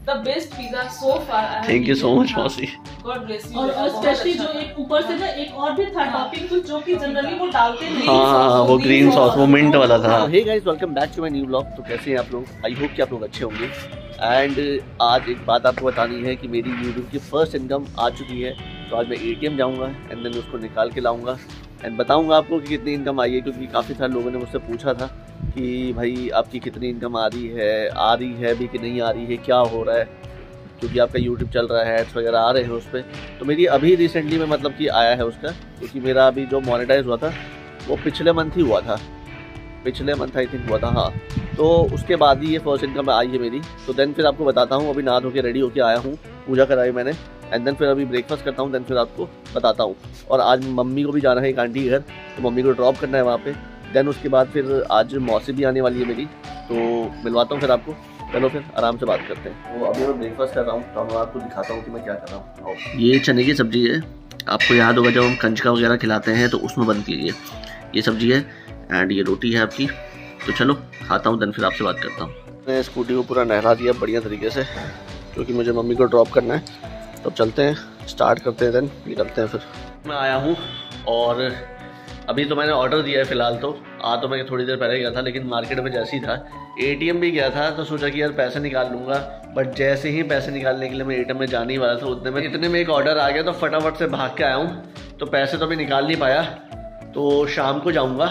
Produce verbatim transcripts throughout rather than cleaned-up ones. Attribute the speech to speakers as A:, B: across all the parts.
A: the best pizza so far.
B: Thank you so much, मौसी.
A: God bless you.
C: और specially जो एक ऊपर से ना एक और भी था टॉपिंग कुछ जो कि जनरली वो डालते नहीं.
B: हाँ, वो ग्रीन सॉस, वो मिंट वाला था. Hey guys, welcome back to my new vlog. तो कैसे हैं आप लोग? I hope कि आप लोग अच्छे होंगे. एंड आज एक बात आपको बतानी है कि मेरी यूट्यूब की फर्स्ट इनकम आ चुकी है. तो आज मैं एटीएम जाऊंगा एंड देन उसको निकाल के लाऊंगा एंड बताऊंगा आपको कि कितनी इनकम आई है, क्योंकि काफ़ी सारे लोगों ने मुझसे पूछा था कि भाई आपकी कितनी इनकम आ रही है, आ रही है भी कि नहीं आ रही है, क्या हो रहा है, क्योंकि आपका यूट्यूब चल रहा है, एड्स वगैरह आ रहे हैं उस पर. तो मेरी अभी रिसेंटली में मतलब कि आया है उसका, क्योंकि मेरा अभी जो मोनेटाइज हुआ था वो पिछले मंथ ही हुआ था, पिछले मंथ आई थिंक हुआ था. हाँ, तो उसके बाद ही ये फर्स्ट इनकम आई है मेरी. तो देन फिर आपको बताता हूँ. अभी नहा धो के रेडी होके आया हूँ, पूजा कराई मैंने एंड देन फिर अभी ब्रेकफास्ट करता हूँ, देन फिर आपको बताता हूँ. और आज मम्मी को भी जाना है एक आंटी के घर, तो मम्मी को ड्रॉप करना है वहाँ पे. देन उसके बाद फिर आज मौसी भी आने वाली है मेरी, तो मिलवाता हूँ फिर आपको. चलो फिर आराम से बात करते हैं. तो अभी मैं ब्रेकफास्ट कर रहा हूँ, तो मैं आपको दिखाता हूँ कि मैं क्या कर रहा हूँ. ये चने की सब्जी है. आपको याद होगा जब हम कंचका वगैरह खिलाते हैं तो उसमें बनती है ये ये सब्जी है. एंड ये रोटी है आपकी. तो चलो खाता हूँ, देन फिर आपसे बात करता हूँ. मैंने स्कूटी को पूरा नहला दिया बढ़िया तरीके से, क्योंकि मुझे मम्मी को ड्रॉप करना है. तो चलते हैं, स्टार्ट करते हैं, देन निकलते हैं. फिर मैं आया हूँ और अभी तो मैंने ऑर्डर दिया है फ़िलहाल. तो आ तो मैं थोड़ी देर पहले गया था, लेकिन मार्केट में जैसे ही था एटीएम भी गया था, तो सोचा कि यार पैसे निकाल लूँगा. बट जैसे ही पैसे निकालने के लिए मैं एटीएम में जाने ही वाला था, उतने में इतने में एक ऑर्डर आ गया, तो फटाफट से भाग के आया हूँ. तो पैसे तो अभी निकाल नहीं पाया, तो शाम को जाऊँगा.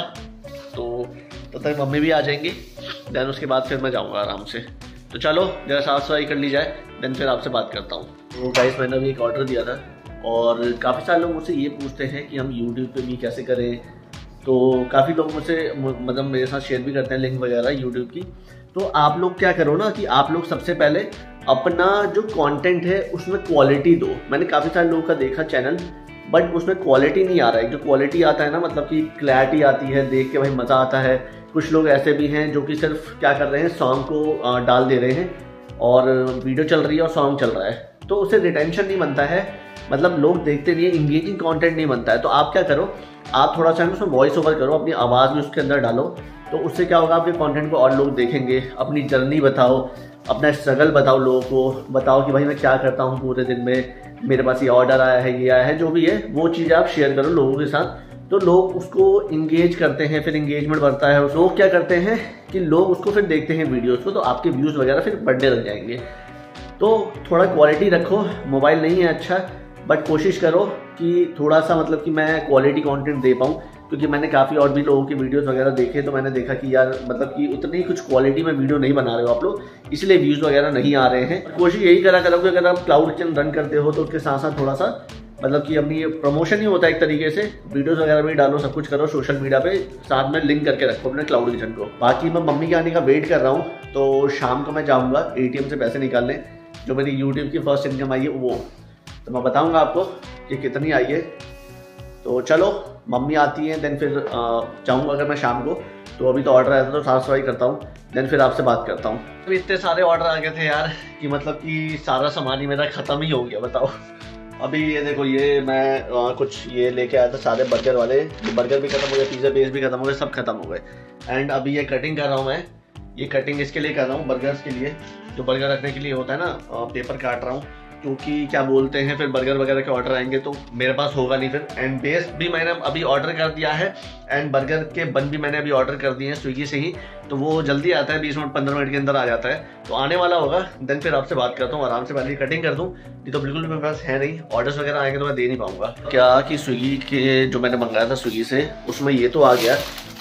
B: तो तब तक मम्मी भी आ जाएंगी, देन उसके बाद फिर मैं जाऊँगा आराम से. तो चलो जरा साफ़ सफाई कर ली जाए, देन फिर आपसे बात करता हूँ. तो गाइस मैंने अभी एक ऑर्डर दिया था और काफ़ी सारे लोग मुझसे ये पूछते हैं कि हम यूट्यूब पे भी कैसे करें. तो काफ़ी लोग मुझसे मतलब मेरे साथ शेयर भी करते हैं लिंक वगैरह यूट्यूब की. तो आप लोग क्या करो ना कि आप लोग सबसे पहले अपना जो कंटेंट है उसमें क्वालिटी दो. मैंने काफ़ी सारे लोगों का देखा चैनल, बट उसमें क्वालिटी नहीं आ रहा है. जो क्वालिटी आता है ना, मतलब कि क्लैरिटी आती है, देख के भाई मज़ा आता है. कुछ लोग ऐसे भी हैं जो कि सिर्फ क्या कर रहे हैं, सॉन्ग को डाल दे रहे हैं और वीडियो चल रही है और सॉन्ग चल रहा है, तो उससे रिटेंशन नहीं बनता है, मतलब लोग देखते नहीं है, इंगेजिंग कंटेंट नहीं बनता है. तो आप क्या करो, आप थोड़ा सा उसमें वॉइस ओवर करो, अपनी आवाज़ भी उसके अंदर डालो. तो उससे क्या होगा, आपके कंटेंट को और लोग देखेंगे. अपनी जर्नी बताओ, अपना स्ट्रगल बताओ, लोगों को बताओ कि भाई मैं क्या करता हूँ पूरे दिन में, मेरे पास ये ऑर्डर आया है, ये आया है, जो भी है वो चीज़ आप शेयर करो लोगों के साथ. तो लोग उसको इंगेज करते हैं, फिर इंगेजमेंट बढ़ता है. लोग क्या करते हैं कि लोग उसको फिर देखते हैं वीडियोज़ को, तो आपके व्यूज़ वगैरह फिर बढ़ने लग जाएंगे. तो थोड़ा क्वालिटी रखो. मोबाइल नहीं है अच्छा, बट कोशिश करो कि थोड़ा सा मतलब कि मैं क्वालिटी कंटेंट दे पाऊँ, क्योंकि मैंने काफ़ी और भी लोगों के वीडियोस वगैरह देखे, तो मैंने देखा कि यार मतलब कि उतनी कुछ क्वालिटी में वीडियो नहीं बना रहे हो आप लोग, इसलिए व्यूज़ वगैरह नहीं आ रहे हैं. कोशिश यही करा करो कि अगर आप क्लाउड किचन रन करते हो तो उसके साथ साथ थोड़ा सा मतलब कि अपनी प्रमोशन ही होता है एक तरीके से. वीडियोस वगैरह भी डालो, सब कुछ करो सोशल मीडिया पे, साथ में लिंक करके रखो अपने क्लाउड किचन को. बाकी मैं मम्मी के आने का वेट कर रहा हूँ, तो शाम को मैं जाऊँगा एटीएम से पैसे निकालने. जो मेरी यूट्यूब की फर्स्ट इनकम आई है वो, तो मैं बताऊँगा आपको कि कितनी आई है. तो चलो मम्मी आती हैं, देन फिर जाऊँगा अगर मैं शाम को. तो अभी तो ऑर्डर आया था, तो साफ़ सफाई करता हूँ, देन फिर आपसे बात करता हूँ. तो इतने सारे ऑर्डर आ गए थे यार कि मतलब कि सारा सामान ही मेरा ख़त्म ही हो गया. बताओ अभी ये देखो, ये मैं आ, कुछ ये लेके आया था सारे बर्गर वाले. ये बर्गर भी खत्म हो गए, पिज़्ज़ा बेस भी खत्म हो गए, सब खत्म हो गए. एंड अभी ये कटिंग कर रहा हूँ मैं. ये कटिंग इसके लिए कर रहा हूँ, बर्गर्स के लिए, जो बर्गर रखने के लिए होता है ना, पेपर काट रहा हूँ, क्योंकि क्या बोलते हैं फिर बर्गर वगैरह के ऑर्डर आएंगे तो मेरे पास होगा नहीं फिर. एंड बेस भी मैंने अभी ऑर्डर कर दिया है, एंड बर्गर के बन भी मैंने अभी ऑर्डर कर दिए हैं स्विगी से ही. तो वो जल्दी आता है, बीस मिनट पंद्रह मिनट के अंदर आ जाता है, तो आने वाला होगा. देन फिर आपसे बात करता हूँ, आराम से पहले कटिंग कर दूँ, नहीं तो बिल्कुल मेरे पास है नहीं. ऑर्डर्स वगैरह आएंगे तो मैं दे नहीं पाऊँगा. क्या कि स्विगी के जो मैंने मंगाया था स्विगी से, उसमें ये तो आ गया,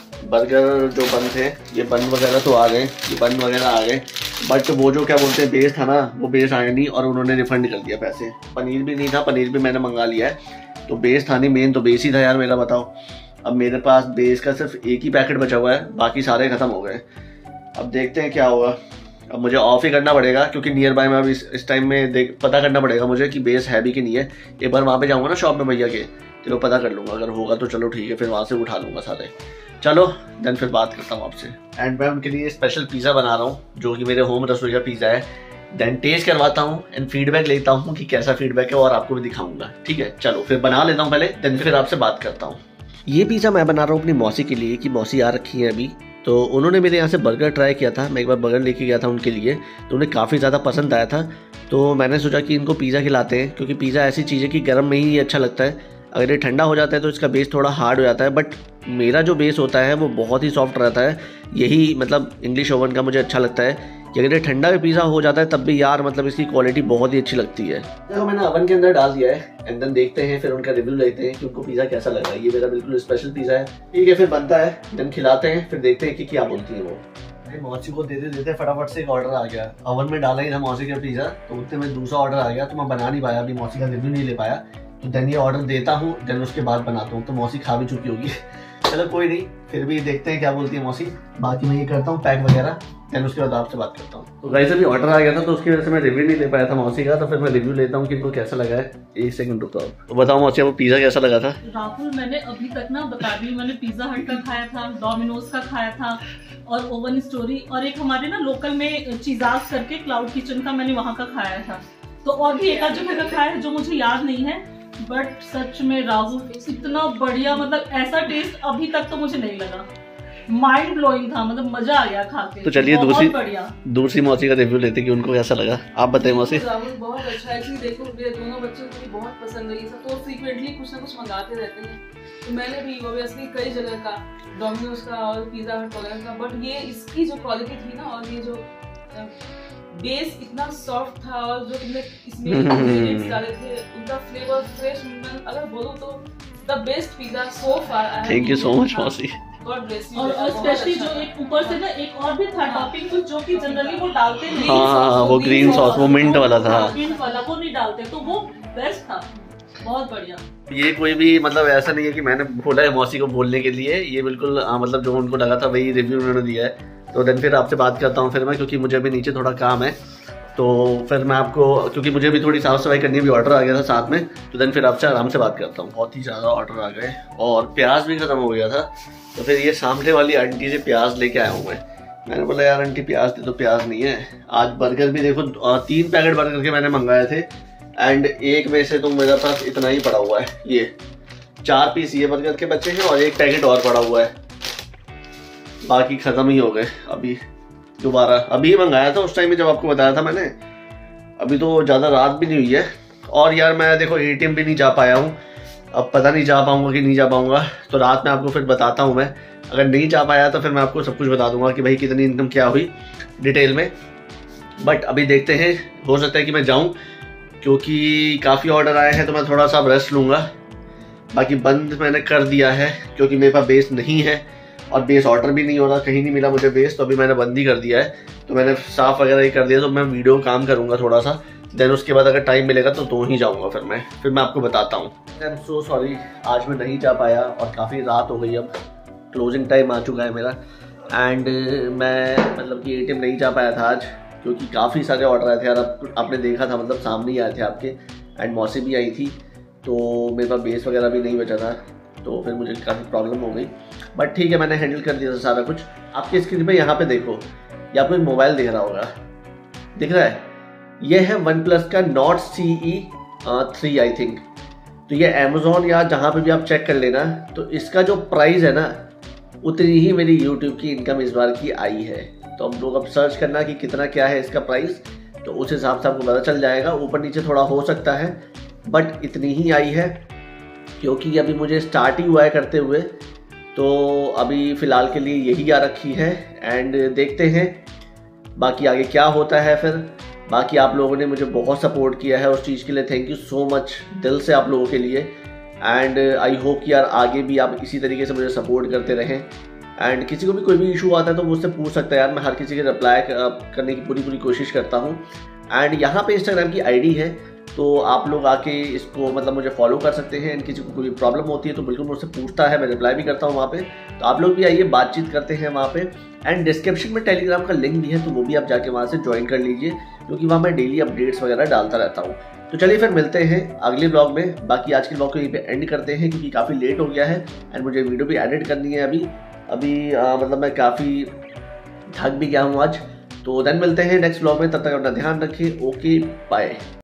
B: बर्गर जो बन थे ये बन वगैरह तो आ गए, ये बन वगैरह आ गए, बट वो जो क्या बोलते हैं बेस था ना, वो बेस आया नहीं और उन्होंने रिफंड कर दिया पैसे. पनीर भी नहीं था, पनीर भी मैंने मंगा लिया है. तो बेस था नहीं, मेन तो बेस ही था यार मेरा. बताओ अब मेरे पास बेस का सिर्फ एक ही पैकेट बचा हुआ है, बाकी सारे ख़त्म हो गए. अब देखते हैं क्या होगा. अब मुझे ऑफ ही करना पड़ेगा, क्योंकि नियर बाय में अब इस इस टाइम में देख पता करना पड़ेगा मुझे कि बेस है भी कि नहीं है. एक बार वहाँ पे जाऊँगा ना शॉप में भैया के, चलो पता कर लूँगा. अगर होगा तो चलो ठीक है, फिर वहाँ से उठा लूँगा सारे. चलो देन फिर बात करता हूँ आपसे. एंड मैं उनके लिए स्पेशल पिज़्ज़ा बना रहा हूँ, जो कि मेरे होम रसोई का पिज़्ज़ा है. देन टेस्ट करवाता हूँ एंड फीडबैक लेता हूँ कि कैसा फीडबैक है, और आपको भी दिखाऊंगा. ठीक है, चलो फिर बना लेता हूँ पहले, देन फिर आपसे बात करता हूँ. ये पिज़्ज़ा मैं बना रहा हूँ अपनी मौसी के लिए, कि मौसी आ रखी है अभी, तो उन्होंने मेरे यहाँ से बर्गर ट्राई किया था. मैं एक बार बर्गर लेके गया था उनके लिए, तो उन्हें काफ़ी ज़्यादा पसंद आया था. तो मैंने सोचा कि इनको पिज़्ज़ा खिलाते हैं, क्योंकि पिज़्ज़ा ऐसी चीज़ है कि गर्म में ही ये अच्छा लगता है। अगर ये ठंडा हो जाता है तो इसका बेस थोड़ा हार्ड हो जाता है, बट मेरा जो बेस होता है वो बहुत ही सॉफ्ट रहता है। यही मतलब इंग्लिश ओवन का मुझे अच्छा लगता है कि अगर ये ठंडा भी पिज़्ज़ा हो जाता है तब भी यार मतलब इसकी क्वालिटी बहुत ही अच्छी लगती है। तो मैंने ओवन के अंदर डाल दिया है एंड देन देखते हैं, फिर उनका रिव्यू लेते हैं कि उनको पिज़्ज़ा कैसा लगा। ये मेरा बिल्कुल स्पेशल पिज़्ज़ा है। ठीक है, फिर बनता है, देन खिलाते हैं, फिर देखते हैं कि क्या बोलती है वो। मौसी को देते देते फटाफट से एक ऑर्डर आ गया। ओवन में डाला ही था मौसी का पिज़्ज़ा, तो उतने में दूसरा ऑर्डर आ गया, तो मैं बना नहीं पाया, अभी मौसी का रिव्यू नहीं ले पाया। तो देन ये ऑर्डर देता हूँ, देन उसके बाद बनाता हूँ। तो मौसी खा भी चुकी होगी। चलो कोई नहीं, फिर भी देखते हैं क्या बोलती है मौसी। बाकी मैं ये करता हूँ पैक वगैरह, देन उसके बाद आपसे बात करता हूँ। तो गाइस अभी ऑर्डर आ गया था, तो उसकी वजह से मैं रिव्यू नहीं ले पाया था मौसी का। तो फिर मैं रिव्यू लेता हूँ कि इनको कैसा लगा है। एक सेकंड रुको। तो बताओ मौसी, वो पिज़्ज़ा कैसा लगा था?
C: राहुल, मैंने अभी तक ना बता दी, मैंने पिज्जा हट का खाया था, डोमिनोज का खाया था, और ओवन स्टोरी, और एक हमारे ना लोकल में चीजाज करके क्लाउड किचन का मैंने वहाँ का खाया था। तो और भी एक आध जगह का खाया है जो मुझे याद नहीं है, बट सच में राहुल इतना बढ़िया, मतलब ऐसा टेस्ट अभी तक तो मुझे नहीं लगा। माइंड ब्लोइंग था, मतलब मजा आ गया खा के।
B: तो चलिए दूसरी दूसरी मौसी का रिव्यू लेते कि उनको कैसा लगा। आप बताइए मौसी।
A: राहुल बहुत अच्छा है। एक्चुअली देखो, मेरे दोनों बच्चों को भी बहुत पसंद है ये सब, तो फ्रीक्वेंटली कुछ ना कुछ मंगाते रहते हैं। तो मैंने भी ऑब्वियसली कई जगह का, डोमिनोज का और पिज़्ज़ा हट वगैरह का, बट ये इसकी जो क्वालिटी थी ना, और ये जो बेस इतना सॉफ्ट था, और जो तुमने इसमें इंग्रेडिएंट्स डाले थे उनका फ्लेवर फ्रेश, अगर बोलूं तो the best pizza so far.
B: Thank you so much मौसी।
C: और स्पेशली जो एक ऊपर से ना एक और भी था टॉपिंग कुछ, जो कि जनरली वो डालते नहीं।
B: हाँ, वो ग्रीन सॉस, वो मिंट वाला था।
C: मिंट वाला वो नहीं डालते, तो वो बेस्ट था, बहुत बढ़िया।
B: ये कोई भी मतलब ऐसा नहीं है कि मैंने बोला है मौसी को बोलने के लिए। ये बिल्कुल आ, मतलब जो उनको लगा था वही रिव्यू उन्होंने दिया है। तो देन फिर आपसे बात करता हूँ फिर मैं, क्योंकि मुझे अभी नीचे थोड़ा काम है। तो फिर मैं आपको, क्योंकि मुझे भी थोड़ी साफ सफाई करनी, भी ऑर्डर आ गया था साथ में, तो देन फिर आपसे आराम से बात करता हूँ। बहुत ही ज़्यादा ऑर्डर आ गए और प्याज भी खत्म हो गया था। तो फिर ये सामने वाली आंटी से प्याज लेके आया हूँ मैं। मैंने बोला यार आंटी प्याज दे, तो प्याज नहीं है। आज बर्गर भी देखो, तीन पैकेट बर्गर के मैंने मंगाए थे, एंड एक में से तो मेरे पास इतना ही पड़ा हुआ है। ये चार पीस ये बर्गर के बच्चे हैं और एक पैकेट और पड़ा हुआ है, बाकी खत्म ही हो गए। अभी दोबारा अभी मंगाया था उस टाइम में जब आपको बताया था मैंने। अभी तो ज़्यादा रात भी नहीं हुई है, और यार मैं देखो एटीएम भी नहीं जा पाया हूँ। अब पता नहीं जा पाऊंगा कि नहीं जा पाऊंगा, तो रात में आपको फिर बताता हूँ मैं। अगर नहीं जा पाया तो फिर मैं आपको सब कुछ बता दूंगा कि भाई कितनी इनकम क्या हुई डिटेल में। बट अभी देखते हैं, हो सकता है कि मैं जाऊँ, क्योंकि काफ़ी ऑर्डर आए हैं, तो मैं थोड़ा सा रेस्ट लूँगा। बाकी बंद मैंने कर दिया है, क्योंकि मेरे पास बेस नहीं है और बेस ऑर्डर भी नहीं हो रहा, कहीं नहीं मिला मुझे बेस, तो अभी मैंने बंद ही कर दिया है। तो मैंने साफ वगैरह ही कर दिया। तो मैं वीडियो काम करूँगा थोड़ा सा, देन उसके बाद अगर टाइम मिलेगा तो तो ही जाऊँगा फिर मैं फिर मैं आपको बताता हूँ। आई एम सो सॉरी, आज मैं नहीं जा पाया और काफ़ी रात हो गई, अब क्लोजिंग टाइम आ चुका है मेरा। एंड मैं मतलब कि एटीएम नहीं जा पाया था आज, क्योंकि काफ़ी सारे ऑर्डर आए थे यार। आप, आपने देखा था, मतलब सामने ही आए थे आपके, एंड मौसी भी आई थी, तो मेरे पास बेस वगैरह भी नहीं बचा था, तो फिर मुझे काफ़ी प्रॉब्लम हो गई। बट ठीक है, मैंने हैंडल कर दिया था सारा कुछ। आपकी स्क्रीन पे यहाँ पे देखो, या आपको एक मोबाइल दिख रहा होगा, दिख रहा है? ये है वन प्लस का Nord C E three I think. तो ये अमेजोन या जहाँ पे भी आप चेक कर लेना, तो इसका जो प्राइस है ना, उतनी ही मेरी यूट्यूब की इनकम इस बार की आई है। तो अब लोग अब सर्च करना कि कितना क्या है इसका प्राइस, तो उस हिसाब से आपको पता चल जाएगा। ऊपर नीचे थोड़ा हो सकता है, बट इतनी ही आई है, क्योंकि अभी मुझे स्टार्ट ही हुआ है करते हुए। तो अभी फ़िलहाल के लिए यही आ रखी है, एंड देखते हैं बाकी आगे क्या होता है फिर। बाकी आप लोगों ने मुझे बहुत सपोर्ट किया है, उस चीज़ के लिए थैंक यू सो मच दिल से आप लोगों के लिए। एंड आई होप कि यार आगे भी आप इसी तरीके से मुझे सपोर्ट करते रहें। एंड किसी को भी कोई भी इशू आता है तो मुझसे पूछ सकता है यार, मैं हर किसी के रिप्लाई करने की पूरी पूरी कोशिश करता हूँ। एंड यहाँ पे इंस्टाग्राम की आईडी है, तो आप लोग आके इसको मतलब मुझे फॉलो कर सकते हैं। एंड किसी को कोई प्रॉब्लम होती है तो बिल्कुल मुझसे पूछता है, मैं रिप्लाई भी करता हूँ वहाँ पे। तो आप लोग भी आइए, बातचीत करते हैं वहाँ पे। एंड डिस्क्रिप्शन में टेलीग्राम का लिंक भी है, तो वो भी आप जाके वहाँ से ज्वाइन कर लीजिए, क्योंकि वहाँ मैं डेली अपडेट्स वगैरह डालता रहता हूँ। तो चलिए फिर मिलते हैं अगले ब्लॉग में। बाकी आज के ब्लॉग को यहीं पे एंड करते हैं, क्योंकि काफ़ी लेट हो गया है एंड मुझे वीडियो भी एडिट करनी है अभी अभी आ, मतलब मैं काफ़ी थक भी गया हूँ आज। तो देन मिलते हैं नेक्स्ट ब्लॉग में, तब तक अपना ध्यान रखिए। Okay bye.